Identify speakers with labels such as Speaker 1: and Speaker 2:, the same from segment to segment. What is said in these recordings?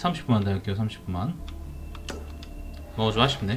Speaker 1: 30분만 더 할게요. 30분만. 좀 아쉽네.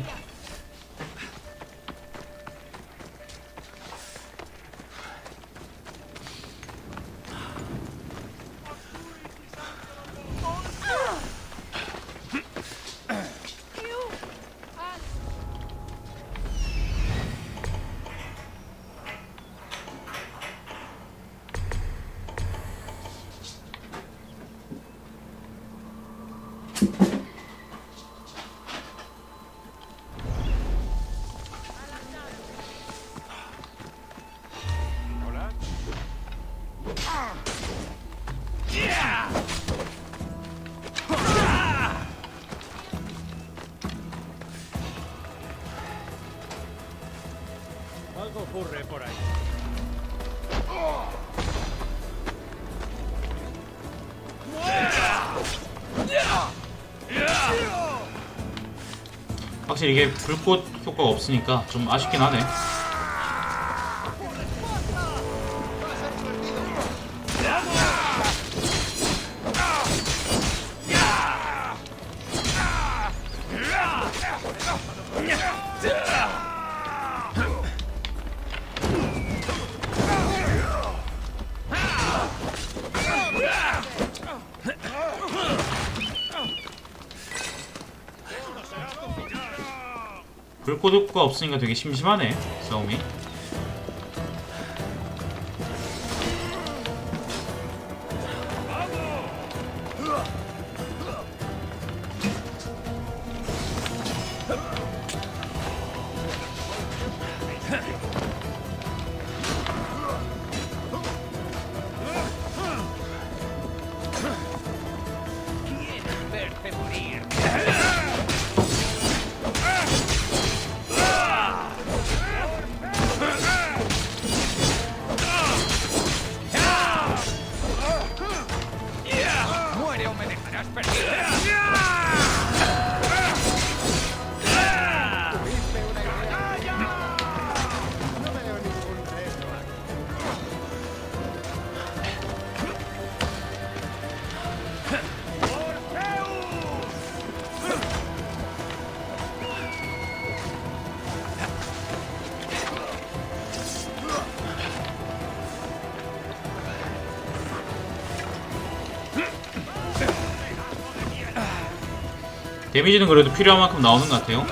Speaker 2: Algo ocurre por ahí.
Speaker 1: 확실히 이게 불꽃 효과가 없으니까 좀 아쉽긴 하네. 불꽃 효과가 없으니까 되게 심심하네, 싸움이. 데미지는 그래도 필요한 만큼 나오는 것 같아요.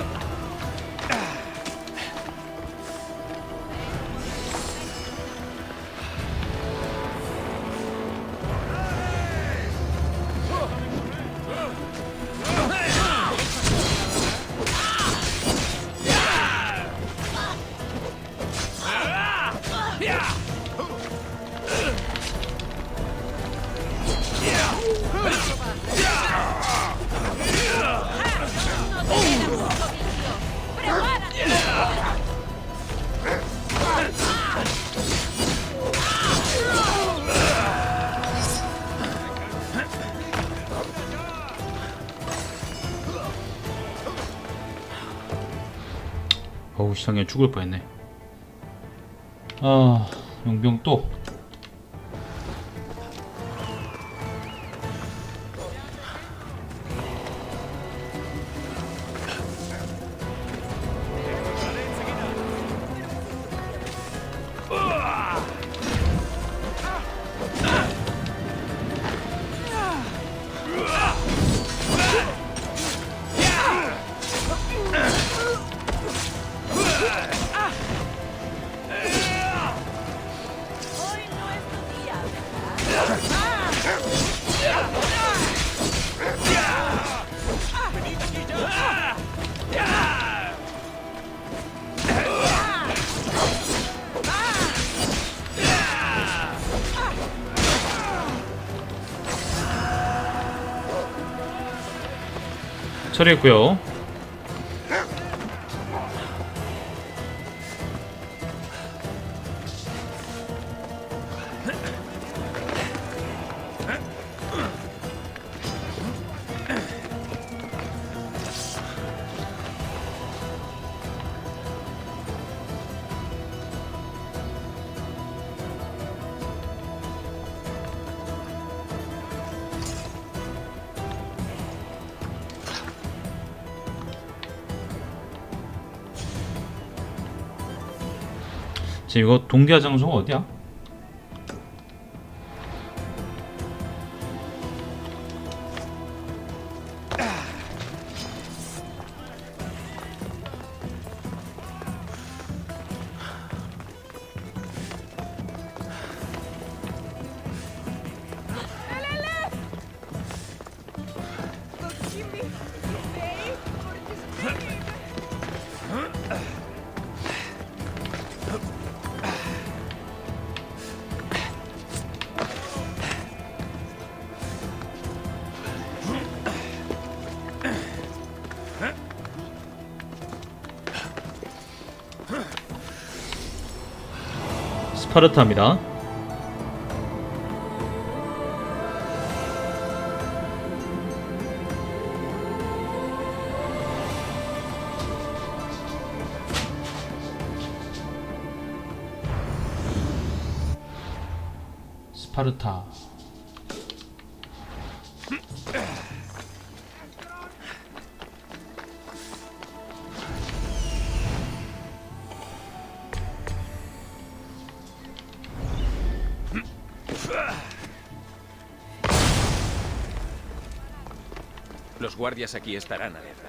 Speaker 1: 어우, 시상에 죽을 뻔했네. 아, 용병 또. 처리했고요. 지금 이거 동기화 장소가 어디야? 스파르타입니다. 스파르타.
Speaker 2: Los guardias aquí estarán alerta.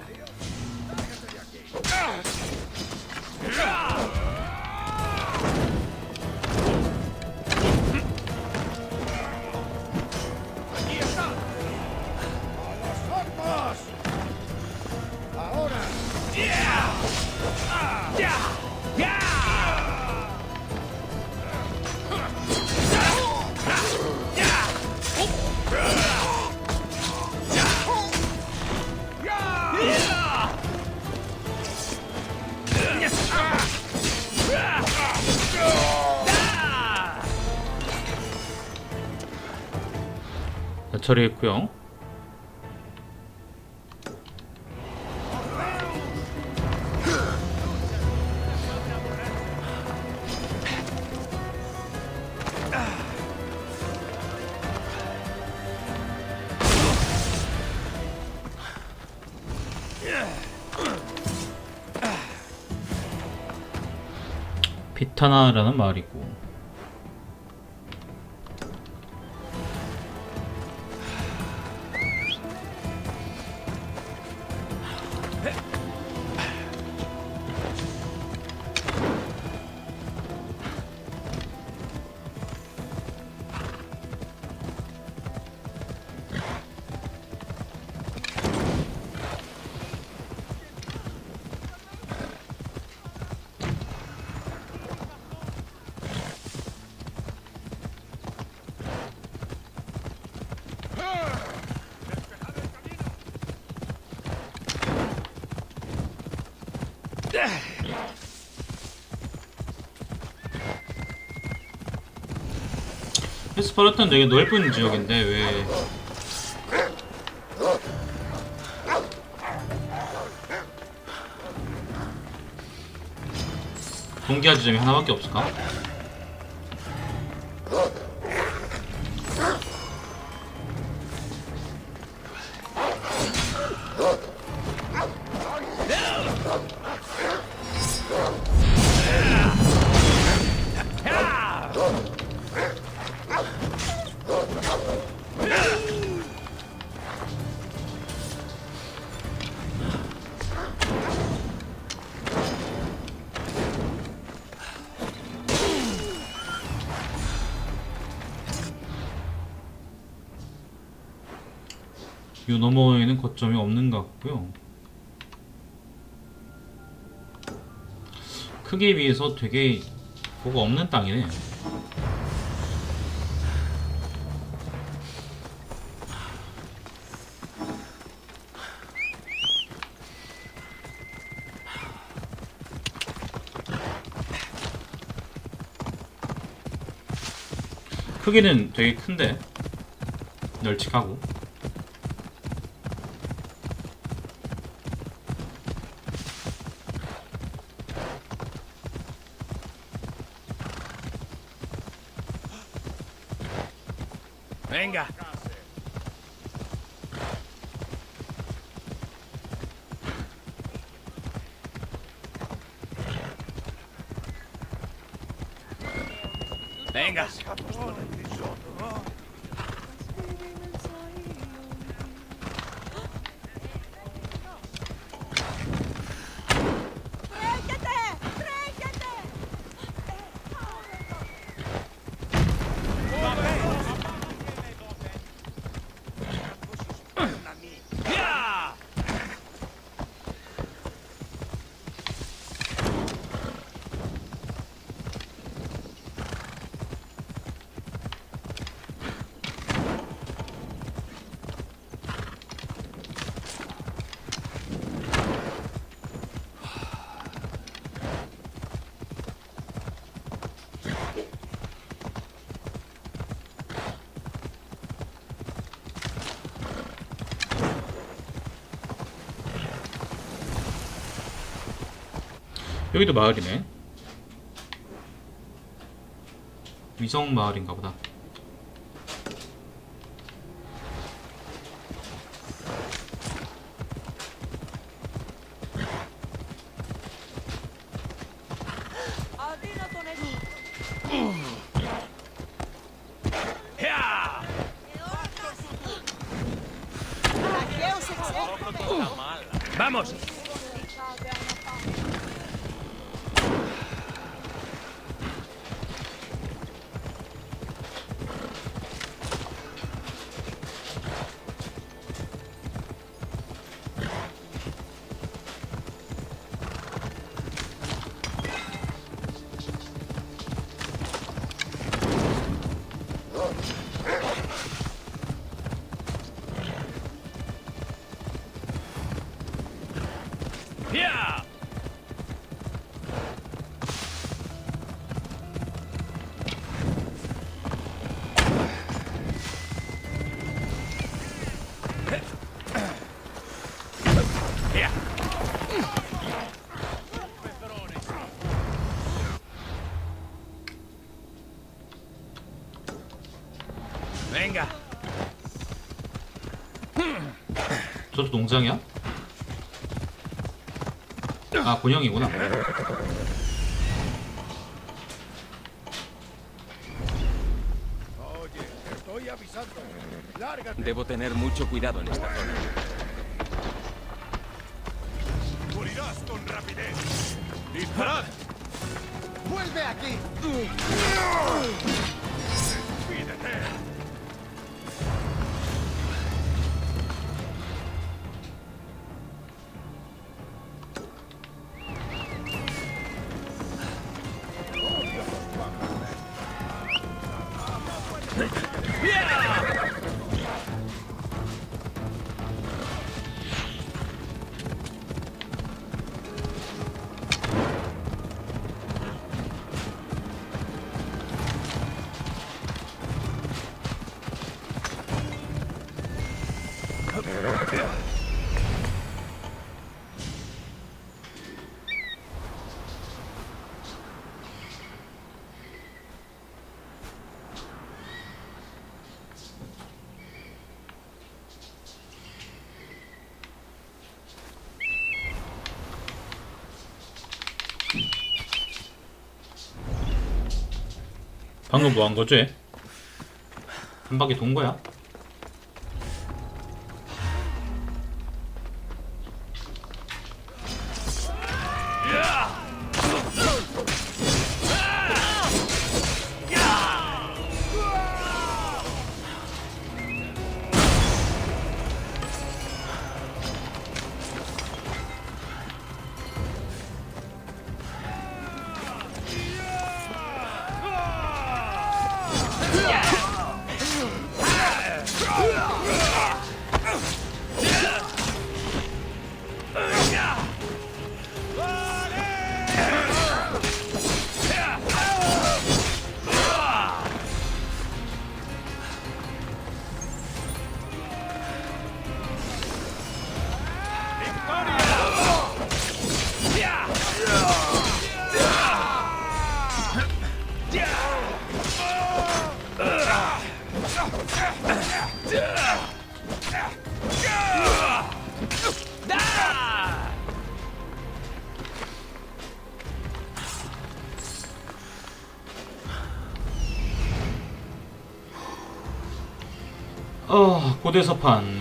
Speaker 2: ¡Aquí está! ¡A las armas! ¡Ahora! ¡Ya! ¡Ya! ¡Ya!
Speaker 1: 처리했고요. 비타나라는 마을이고, 스파르타는 되게 넓은 지역인데 왜 동기화 지점이 하나밖에 없을까? 요 너머에는 거점이 없는 것 같고요. 크기에 비해서 되게 뭐가 없는 땅이네. 크기는 되게 큰데 널찍하고.
Speaker 2: Venga. Venga.
Speaker 1: 여기도 마을이네. 위성 마을인가 보다.
Speaker 2: Vamos. 야! Venga.
Speaker 1: 저도 농장이야? 아, 본형이구나.
Speaker 2: Oye, estoy avisando. Lárgate.
Speaker 3: Debo tener mucho cuidado en esta zona.
Speaker 2: Morirás con rapidez. ¡Disparad! ¡Vuelve aquí! ¡Pídete!
Speaker 1: 방금 뭐 한 거지? 한 바퀴 돈 거야? 고대서판.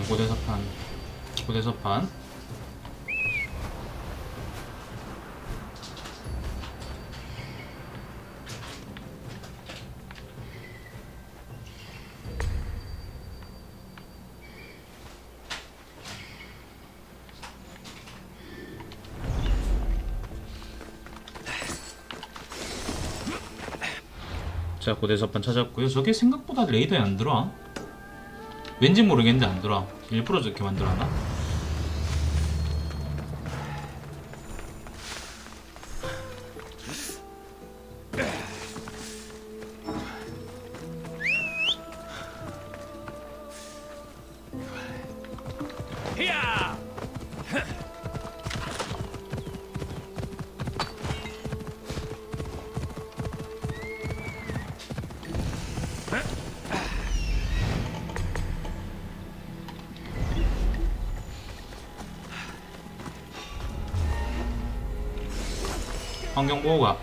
Speaker 1: 자, 고대서판 찾았고요. 저게 생각보다 레이더에 안 들어와. 왠지 모르겠는데 안 들어와. 일부러 저렇게 만들어놨나?
Speaker 2: 히야!
Speaker 1: 환경보호가.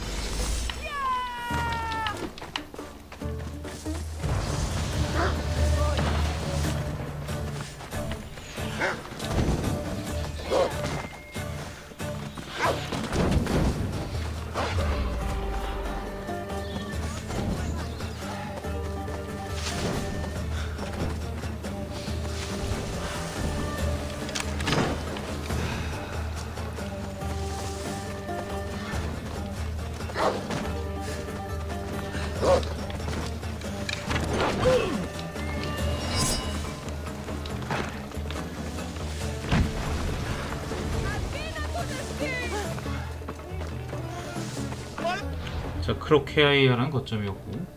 Speaker 1: 자, 크로케아이라는 거점이었고.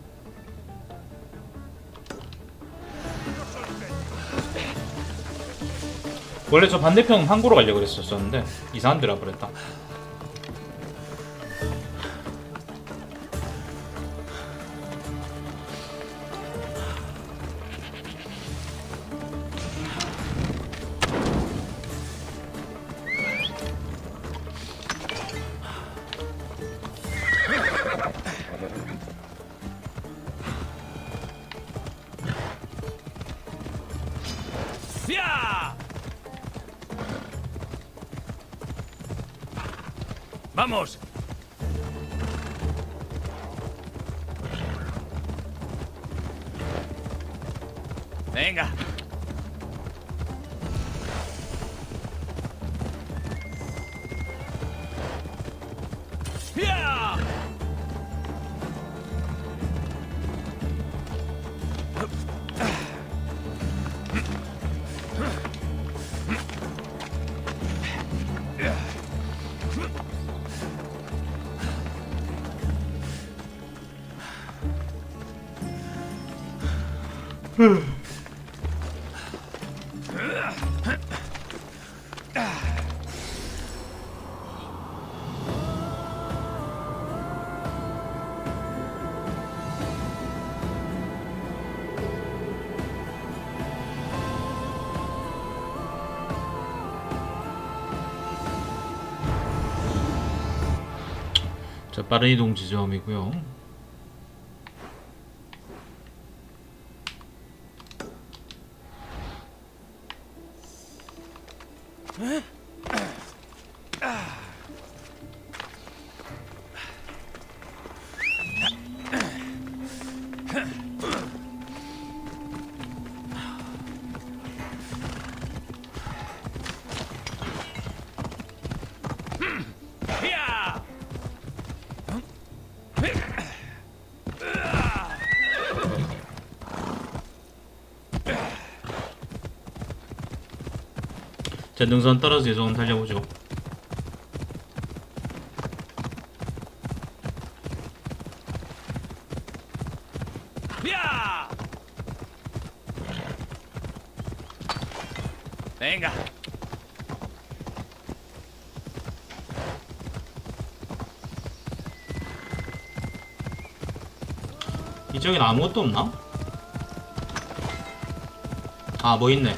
Speaker 1: 원래 저 반대편 항구로 가려고 그랬었는데 이상한 데라 버렸다.
Speaker 2: 야! Vamos. Venga. 야!
Speaker 1: 자, 빠른 이동 지점이고요.
Speaker 2: 야!
Speaker 1: 자, 능선 떨어져 예전 달려보죠.
Speaker 2: 야! Venga.
Speaker 1: 이쪽엔 아무것도 없나? 아, 뭐 있네.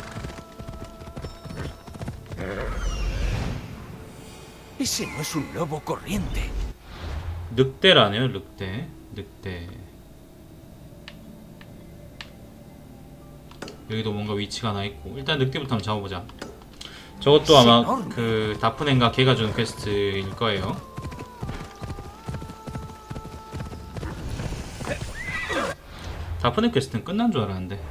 Speaker 3: Ese no es un lobo corriente.
Speaker 1: 늑대라네요. 늑대. 여기도 뭔가 위치가 하나 있고 일단 늑대부터 한번 잡아보자. 저것도 아마 그 다프넨과 걔가 주는 퀘스트일 거예요. 다프넨 퀘스트는 끝난 줄 알았는데.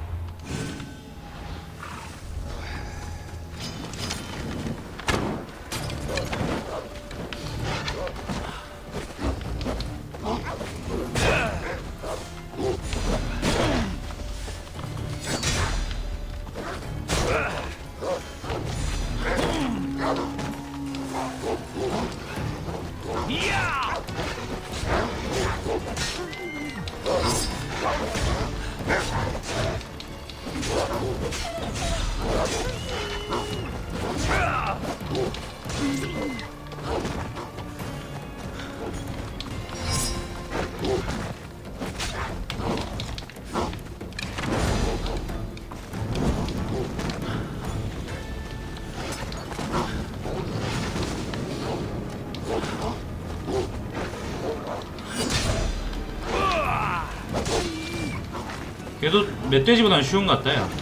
Speaker 1: 얘도 멧돼지보다는 쉬운 것 같다 야.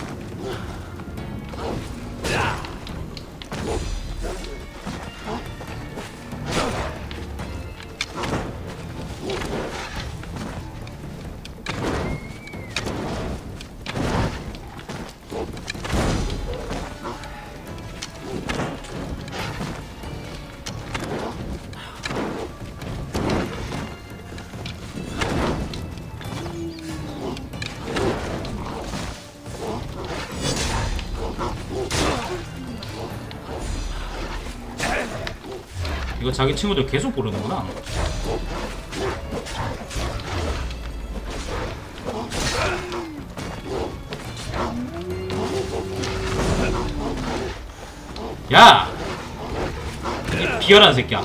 Speaker 1: 이거 자기 친구들 계속 고르는구나. 야! 이 비열한 새끼야.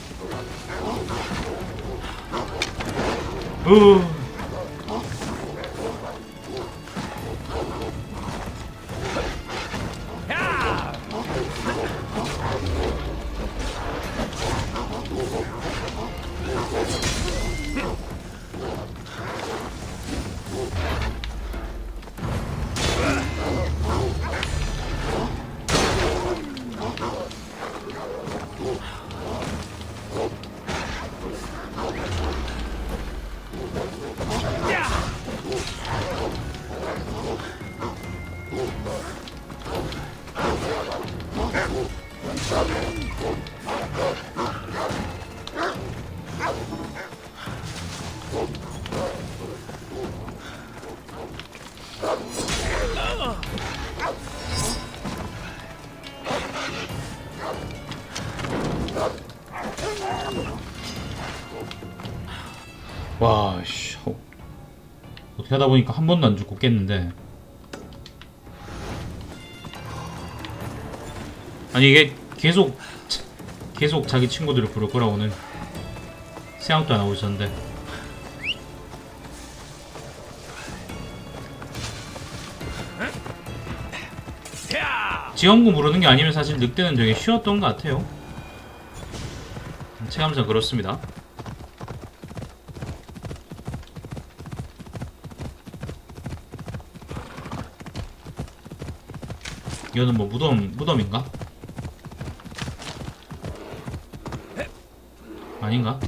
Speaker 1: 와, 씨. 어떻게 하다 보니까 한 번도 안 죽고 깼는데. 아니 이게 계속 자기 친구들을 부를 거라고는 생각도 안 하고 있었는데. 지원구 부르는 게 아니면 사실 늑대는 되게 쉬웠던 것 같아요. 체감상 그렇습니다. 이거는 뭐 무덤인가? 아닌가?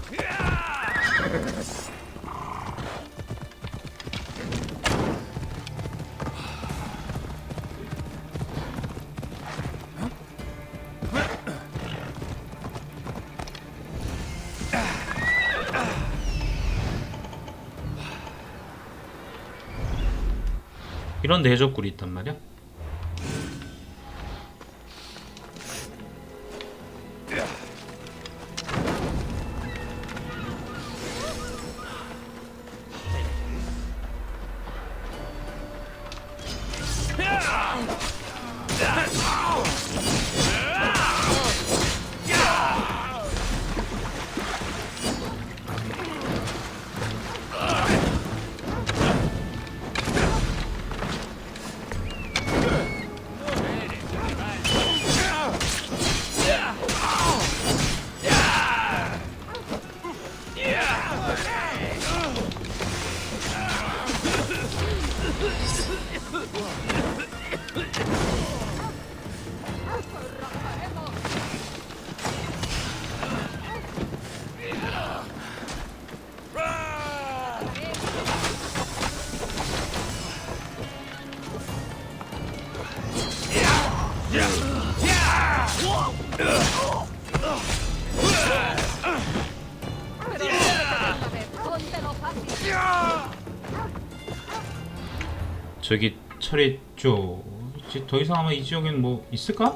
Speaker 1: 이런 내적굴이 있단 말이야? 저기 처리했죠. 이제 더 이상 아마 이 지역에는 뭐 있을까?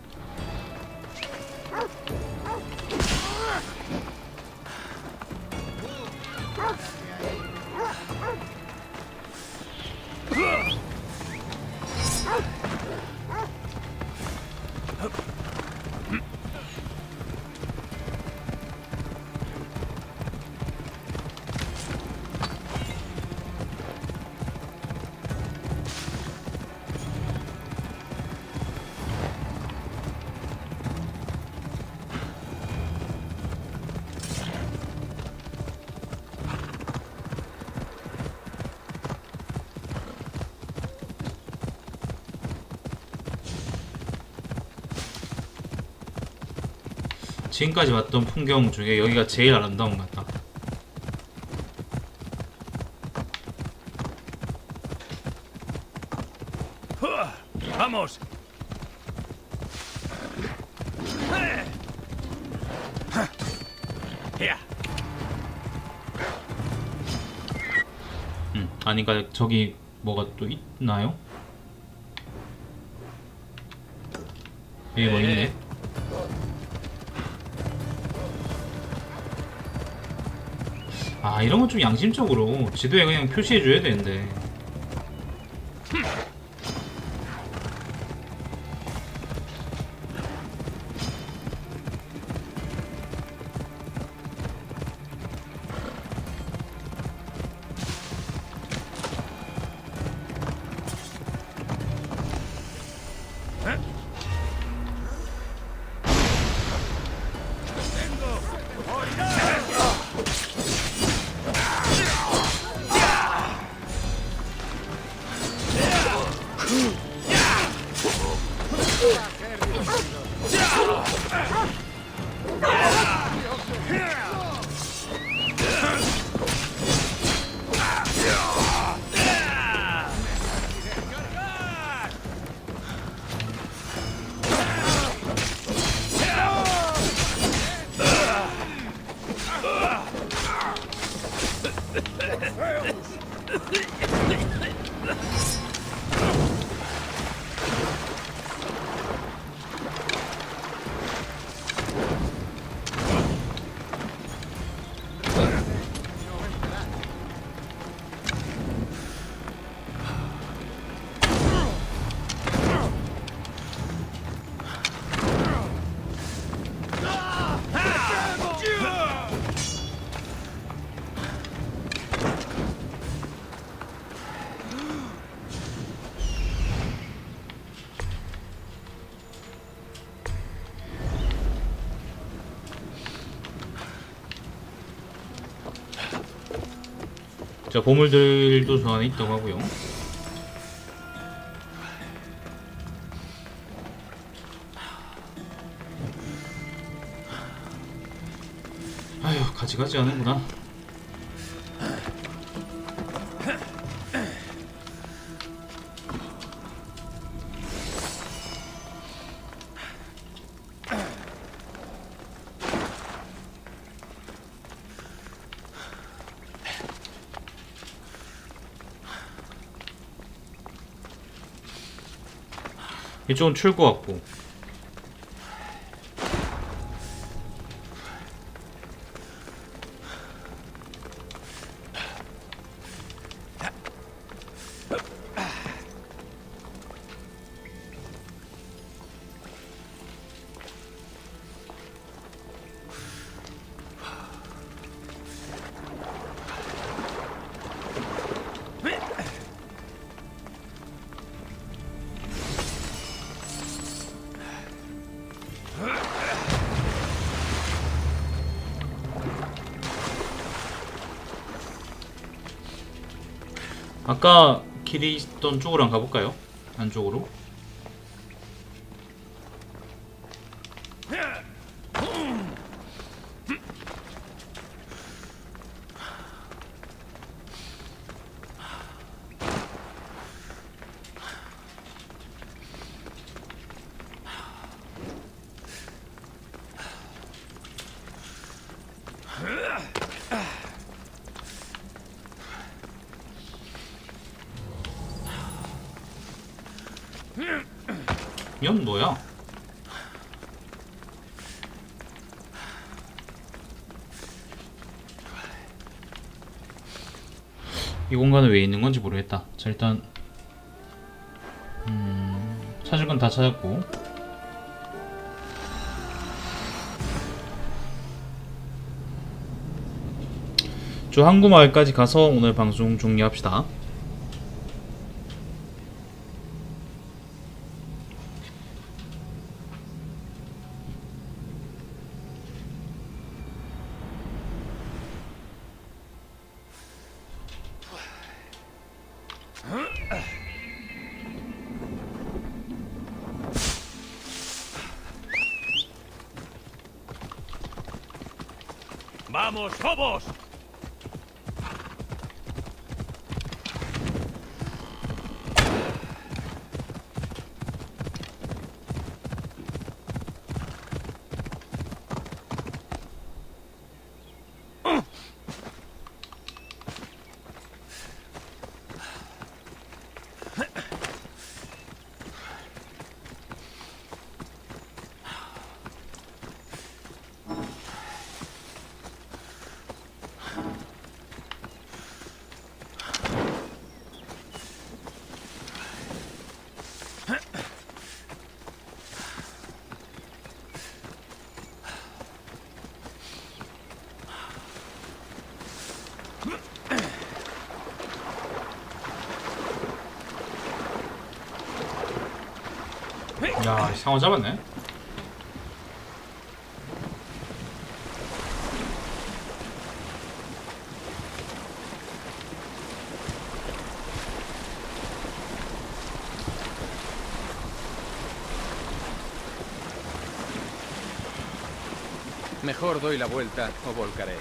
Speaker 1: 지금까지 봤던 풍경 중에 여기가 제일 아름다운 것 같다.
Speaker 2: Vamos. Ya.
Speaker 1: 아니 그러니까 저기 뭐가 또 있나요? 여기 뭐 있네. 아 이런 건 좀 양심적으로 지도에 그냥 표시해줘야 되는데. 자, 보물들도 저 안에 있다고 하고요. 아휴, 가지가지 하는구나. 이쪽은 출구 같고. 아까 길이 있던 쪽으로 한번 가볼까요? 안쪽으로. 이건 뭐야? 이 공간은 왜 있는 건지 모르겠다. 자, 일단 찾을 건 다 찾았고, 저 항구마을까지 가서 오늘 방송 종료합시다.
Speaker 2: ¡Vamos, Phobos!
Speaker 1: 야, 상어 잡았네.
Speaker 4: Mejor doy la vuelta o volcaré.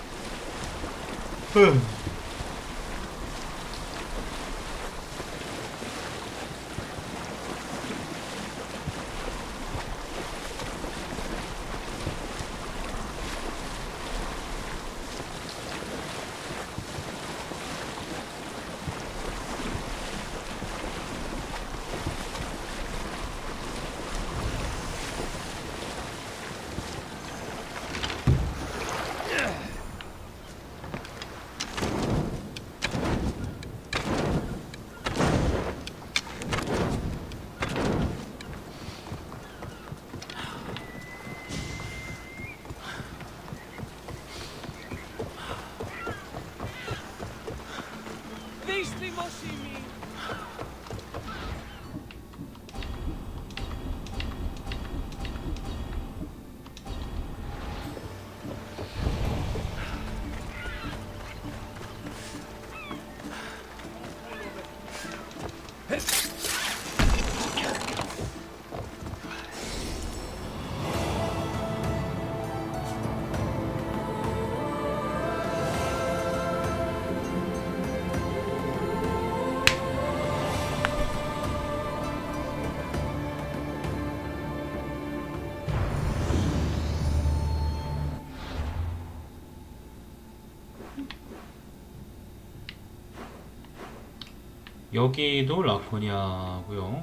Speaker 1: 여기도 라코니아고요.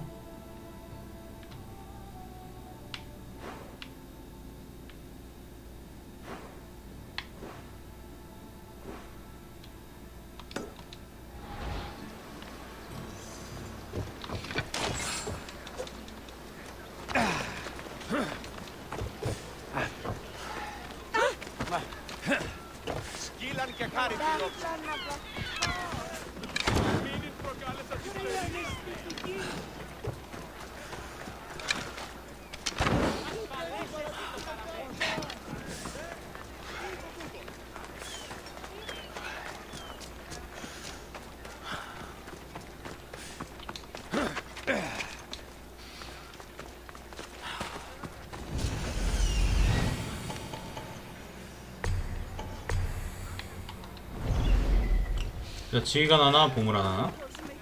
Speaker 1: 자, 지휘관 하나, 보물 하나.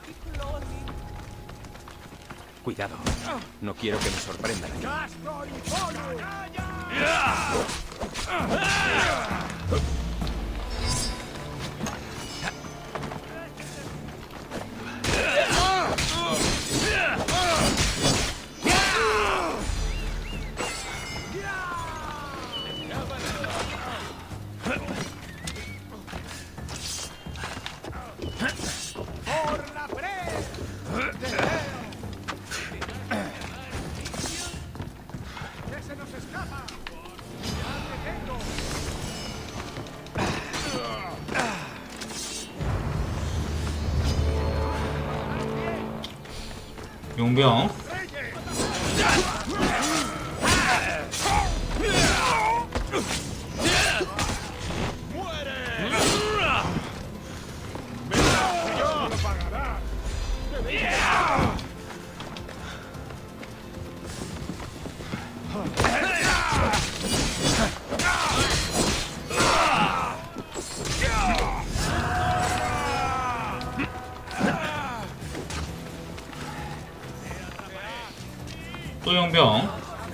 Speaker 4: Cuidado. No quiero que me sorprendan aquí.
Speaker 1: 용병. 또 용병.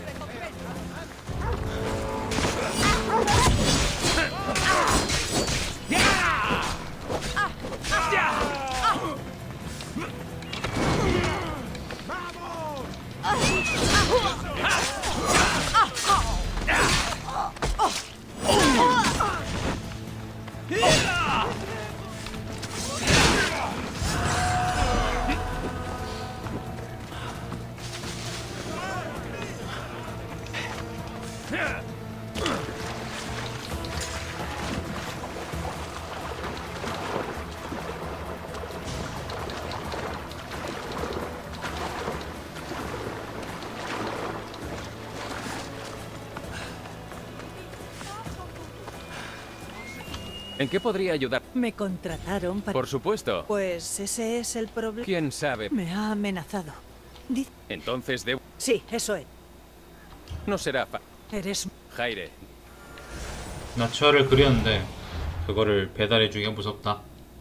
Speaker 4: ¿En qué podría ayudar?
Speaker 5: Me contrataron para...
Speaker 4: Por supuesto.
Speaker 5: Pues ese es el problema.
Speaker 4: ¿Quién sabe?
Speaker 5: Me ha amenazado.
Speaker 4: Entonces debo...
Speaker 5: Sí, eso es.
Speaker 4: No será
Speaker 5: Eres...
Speaker 4: Jaire,
Speaker 1: 나치화를 그렸는데 그거를 배달해주기가 무섭다.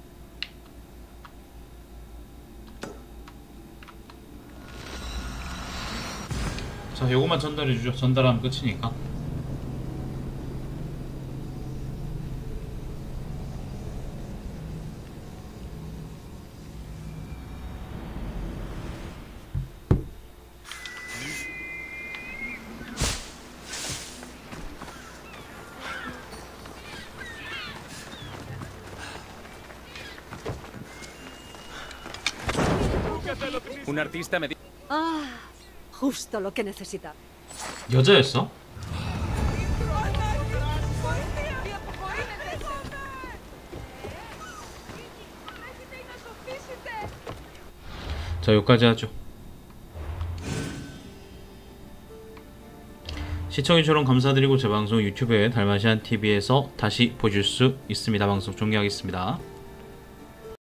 Speaker 1: 자, 요거만 전달해주죠. 전달하면 끝이니까.
Speaker 4: un artista me dijo...
Speaker 6: Ah, justo lo que necesitaba.
Speaker 1: 여자였어? 자, 여기까지 하죠. 시청해주셔서 감사드리고 제 방송 유튜브에 달마시안TV에서 다시 보실 수 있습니다. 방송 종료하겠습니다.